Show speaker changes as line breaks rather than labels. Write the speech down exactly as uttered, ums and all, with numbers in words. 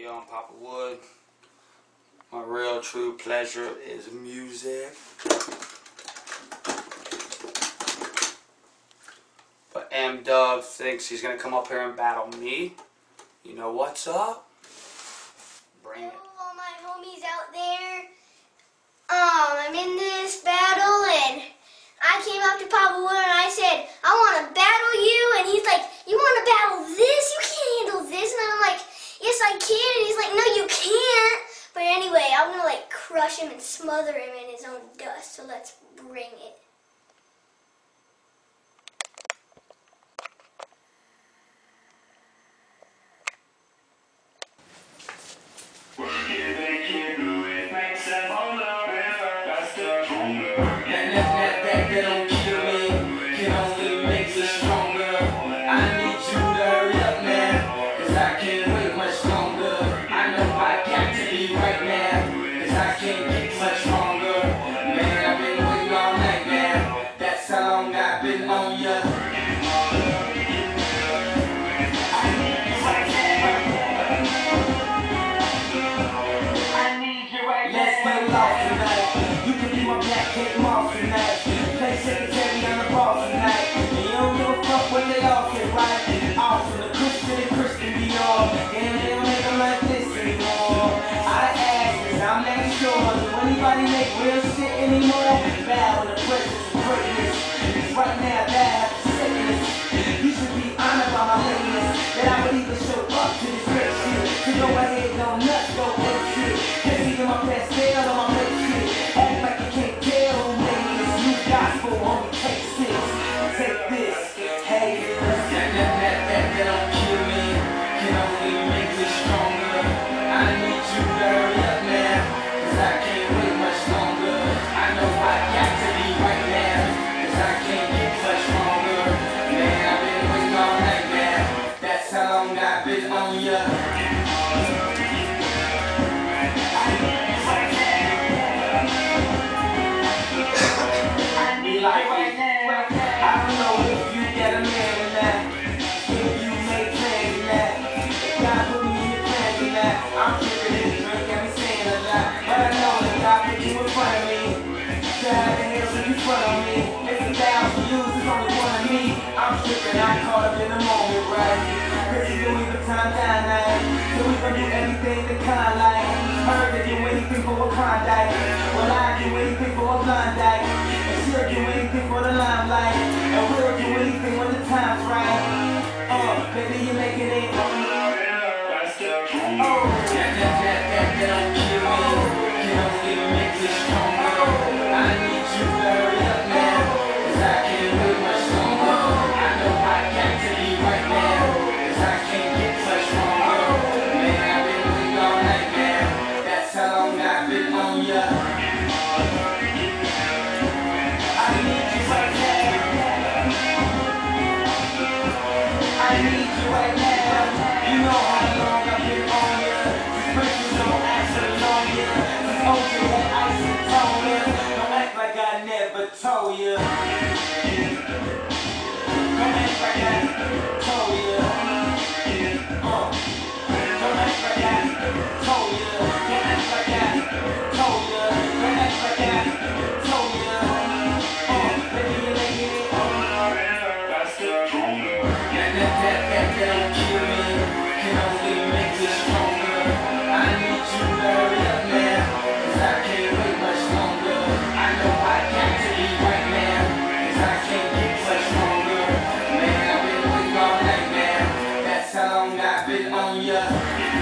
Yo, I'm Papa Wood. My real true pleasure is music. But M-Dub thinks he's gonna come up here and battle me. You know what's up? Bring it.
Hello, all my homies out there. Um, I'm in this battle, and I came up to Papa Wood and I said, I want to battle you, and he's like, you want to battle this? You can't handle this. And I'm like, yes, I can. And he's like, no, you can't. But anyway, I'm going to like crush him and smother him in his own dust, so let's bring it.
Anybody make real shit anymore? Bow in the presence of greatness. Right now, that I have sickness. You should be honored by my lateness. That I would even show up to this great shit. To go ahead, go nuts, go ape shit. Can't even my past fail on my late shit. Act like you can't tell who made this new gospel. Homie, take six. Take this. Hey, that, that, that, that, that don't kill me. Can only make me stronger. I need you to hurry up now. Cause I can't wait much longer. I know I got to be right now. Cause I can't get much stronger. Man, I've been waiting all night now. That's how long I've been on ya. I like right now. I don't know if you get a man or not. If you make plans or not. If God put me in your plans or not. I'm tripping this drink, got me saying a lot. But I know that God put you in front of me. So how the hell should you front on me? It's a thousand views, it's only one of me. I'm tripping, I'm caught up in the moment, right? Cause you do even time down night. So we gon' do everything the kind like. Heard that you anything for a Klondike. Well, I do anything for a blind dike. And she'll do anything for the limelight. And we'll do anything when the time's right. Uh, baby, you're making it. Oh, that, that, that, that, that don't kill me. Can only make me stronger. I need you to hurry up now. Cause I can't wait much longer. I know I got to be right now. Cause I can't get much stronger. Man, I've been waiting all night now. That's how long I've been on ya. I need you right now. I need you right now. You know how long I've been on ya. Pressure don't actually on ya. O J had ice and told ya. Don't act like I never told ya. Don't act like I told ya. Uh. Don't act like I told ya. Don't act like I told ya. Don't act like I told ya. Uh. Baby, you're making it. That, that, that, that, that don't kill me. Can only make me stronger. I need you to hurry up now. Cause I can't wait much longer. I know I got to be right now. Cause I can't get much stronger. Man, I've been waiting all night now. That's how long I've been on ya.